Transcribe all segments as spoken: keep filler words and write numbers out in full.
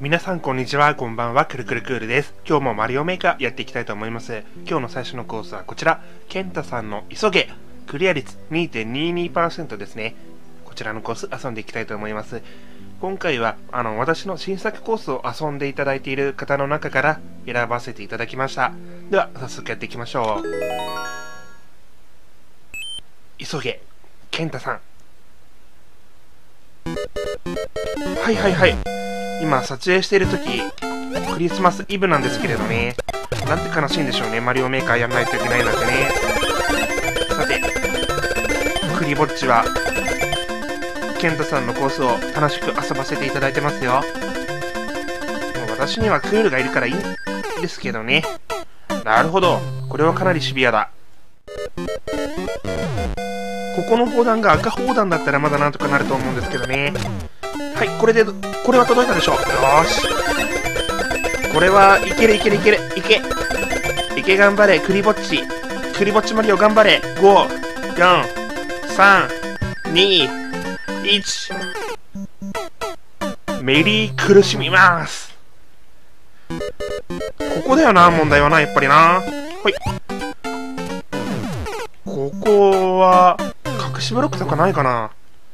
皆さんこんにちは、こんばんは、くるくるクールです。今日もマリオメーカーやっていきたいと思います。今日の最初のコースはこちら、ケンタさんの急げクリア率 にてんににパーセント ですね。こちらのコース遊んでいきたいと思います。今回はあの私の新作コースを遊んでいただいている方の中から選ばせていただきました。では早速やっていきましょう。急げケンタさん。はいはいはい。今撮影している時クリスマスイブなんですけれどね、なんて悲しいんでしょうね、マリオメーカーやんないといけないなんてね。さてクリぼっちはケンタさんのコースを楽しく遊ばせていただいてますよ。もう私にはクールがいるからいいんですけどね。なるほど、これはかなりシビアだ。ここの砲弾が赤砲弾だったらまだなんとかなると思うんですけどね。はい、これでこれは届いたでしょう。よーし、これはいけるいけるいけるいけいけ、頑張れクリぼっちクリぼっちマリオ頑張れ。ご、よん、さん、に、いち。メリー苦しみます。ここだよな、問題はな、やっぱりな。はい、ここは隠しブロックとかないかな。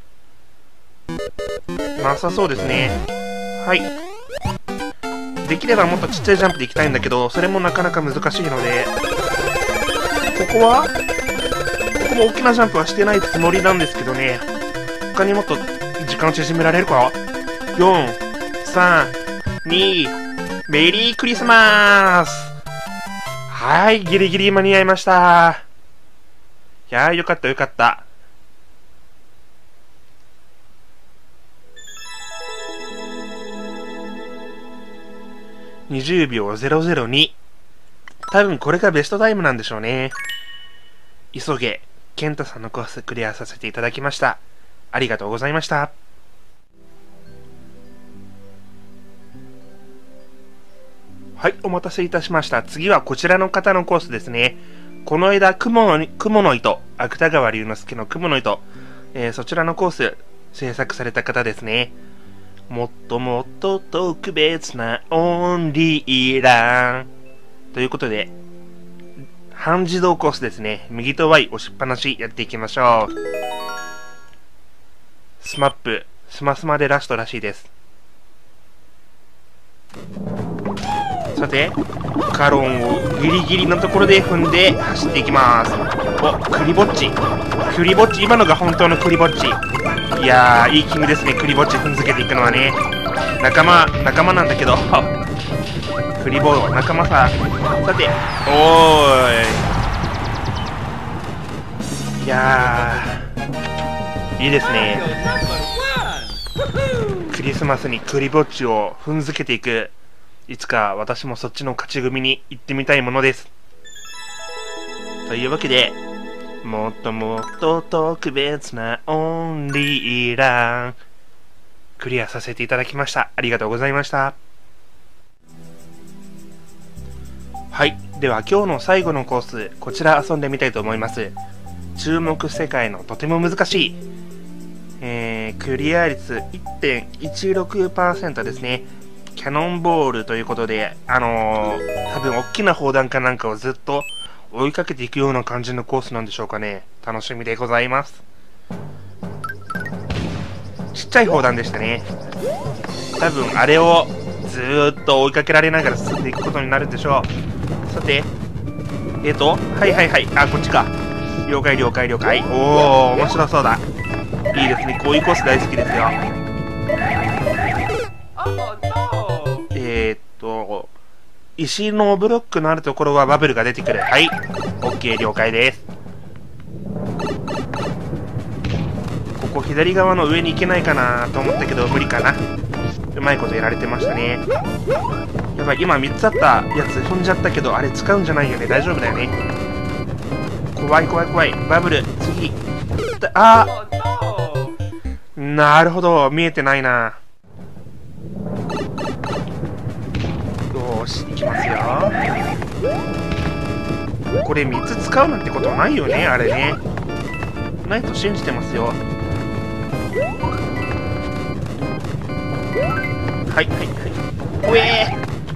なさそうですね。はい、できればもっとちっちゃいジャンプで行きたいんだけど、それもなかなか難しいので、ここはここも大きなジャンプはしてないつもりなんですけどね。他にもっと時間を縮められるか。よん、さん、に、メリークリスマス。はい、ギリギリ間に合いました。いやー、よかったよかった。にじゅうびょうゼロゼロに。多分これがベストタイムなんでしょうね。急げケンタさんのコースクリアさせていただきました。ありがとうございました。はい、お待たせいたしました。次はこちらの方のコースですね。この間、雲の、雲の糸、芥川龍之介の雲の糸、えー、そちらのコース制作された方ですね。もっともっと特別なオンリーランということで、半自動コースですね。右と ワイ 押しっぱなしやっていきましょう。スマップ、スマスマでラストらしいです。さて、カロンをギリギリのところで踏んで走っていきます。お、クリぼっち。クリぼっち、今のが本当のクリぼっち。いやー、いい気味ですね、クリぼっち踏んづけていくのはね。仲間、仲間なんだけど、クリボー仲間さ。さて、おーい。いやー、いいですね。クリスマスにクリぼっちを踏んづけていく。いつか私もそっちの勝ち組に行ってみたいものです。というわけで、もっともっと特別なオンリーランクリアさせていただきました。ありがとうございました。はい、では今日の最後のコース、こちら遊んでみたいと思います。注目世界のとても難しい、えー、クリア率 いってんいちろくパーセント ですね。キャノンボールということで、あのー、多分大きな砲弾かなんかをずっと追いかけていくような感じのコースなんでしょうかね。楽しみでございます。ちっちゃい砲弾でしたね。多分あれをずーっと追いかけられながら進んでいくことになるんでしょう。さて、えーと、はいはいはい、あ、こっちか。了解了解了解。おー、面白そうだ。いいですね、こういうコース大好きですよ。えーっと、石のブロックのあるところはバブルが出てくる。はい、OK、了解です。ここ左側の上に行けないかなと思ったけど無理かな。うまいことやられてましたね。やばい、今みっつあったやつ踏んじゃったけど、あれ使うんじゃないよね。大丈夫だよね。怖い怖い怖い。バブル次。あー、なるほど、見えてないな。よし、いきますよ。これみっつ使うなんてことないよね、あれね。ないと信じてますよ。はいはいはい。 うえ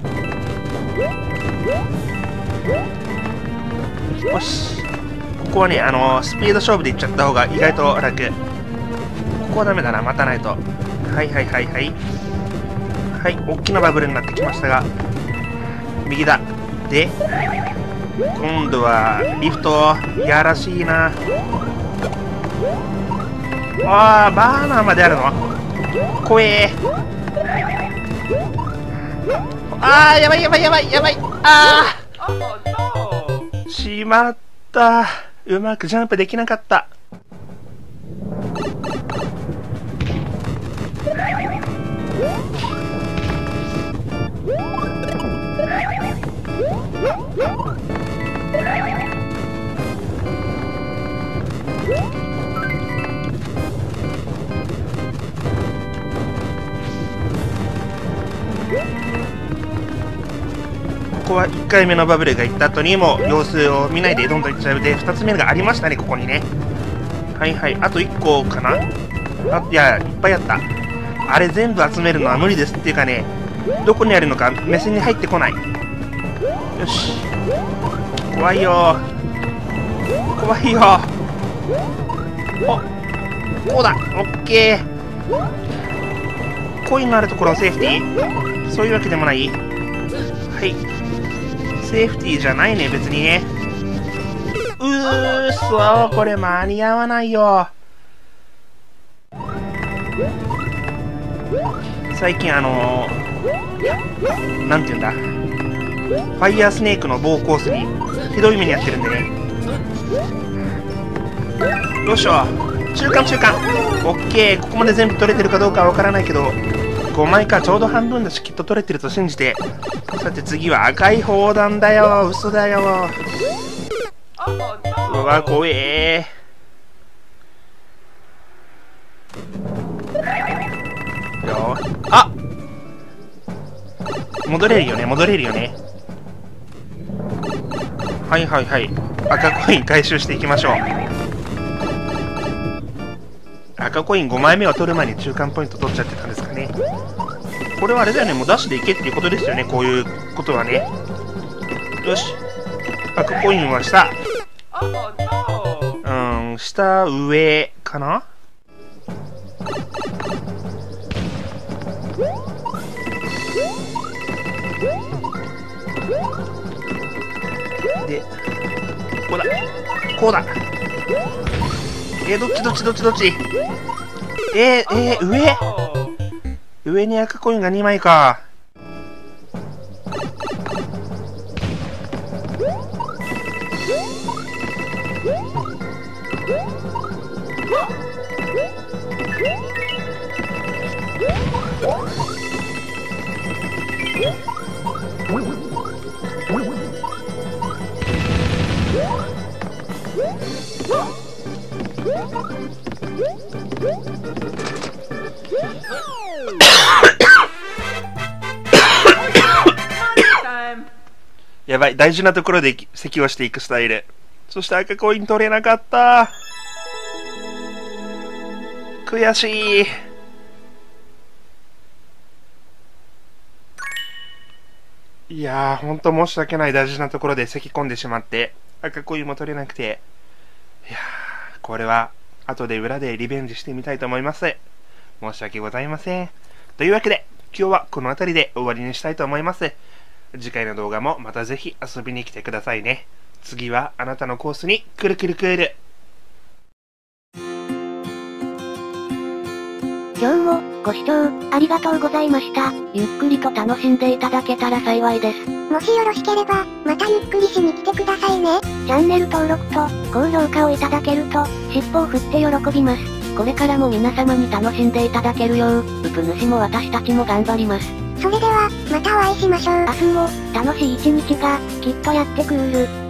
ー。よし、ここはね、あのー、スピード勝負でいっちゃった方が意外と楽。ここはダメだな、待たないと。はいはいはいはいはい、大きなバブルになってきましたが、右だ。で今度はリフト、やらしいな。ああ、バーナーまであるの怖え。ああ、やばいやばいやばいやばい。ああ、しまった。うまくジャンプできなかった。ここはいっかいめのバブルがいった後にも様子を見ないでどんどんいっちゃうで、ふたつめがありましたね、ここにね。はいはい、あといっこかな。あ、いや、いっぱいあった。あれ全部集めるのは無理ですっていうかね、どこにあるのか目線に入ってこない。よし、怖いよ怖いよ。お、こうだ、オッケー。コインのあるところはセーフティー、そういうわけでもない。はい、セーフティーじゃないね、別にね。うーそう、これ間に合わないよ。最近あのー、なんていうんだ、ファイヤースネークの棒コースにひどい目にやってるんでね。よいしょ、中間中間、オッケー。ここまで全部取れてるかどうかはわからないけど、ごまいか、ちょうど半分だしきっと取れてると信じて。さて次は赤い砲弾だよ。嘘だよ。うわ、怖えー。よあ、戻れるよね、戻れるよね。はいはいはい、赤コイン回収していきましょう。赤コインごまいめを取る前に中間ポイント取っちゃってたんですかね。これはあれだよね、もうダッシュでいけっていうことですよね、こういうことはね。よし、赤コインは下、うん、下上かな。で、こうだこうだ。えー、どっちどっちどっちどっち。えー、えー、上上に赤コインがにまいか。やばい、大事なところで咳をしていくスタイル。そして赤コイン取れなかった。悔しい。いやー、ほんと申し訳ない。大事なところで咳込んでしまって赤コインも取れなくて、いやー、これは後で裏でリベンジしてみたいと思います。申し訳ございません。というわけで今日はこの辺りで終わりにしたいと思います。次回の動画もまたぜひ遊びに来てくださいね。次はあなたのコースにくるくるくる。 今日もご視聴ありがとうございました。ゆっくりと楽しんでいただけたら幸いです。 もしよろしければまたゆっくりしに来てくださいね。 チャンネル登録と高評価をいただけると尻尾を振って喜びます。これからも皆様に楽しんでいただけるよう、ウプ主も私たちも頑張ります。 それではまたお会いしましょう。 明日も楽しい一日がきっとやってくる。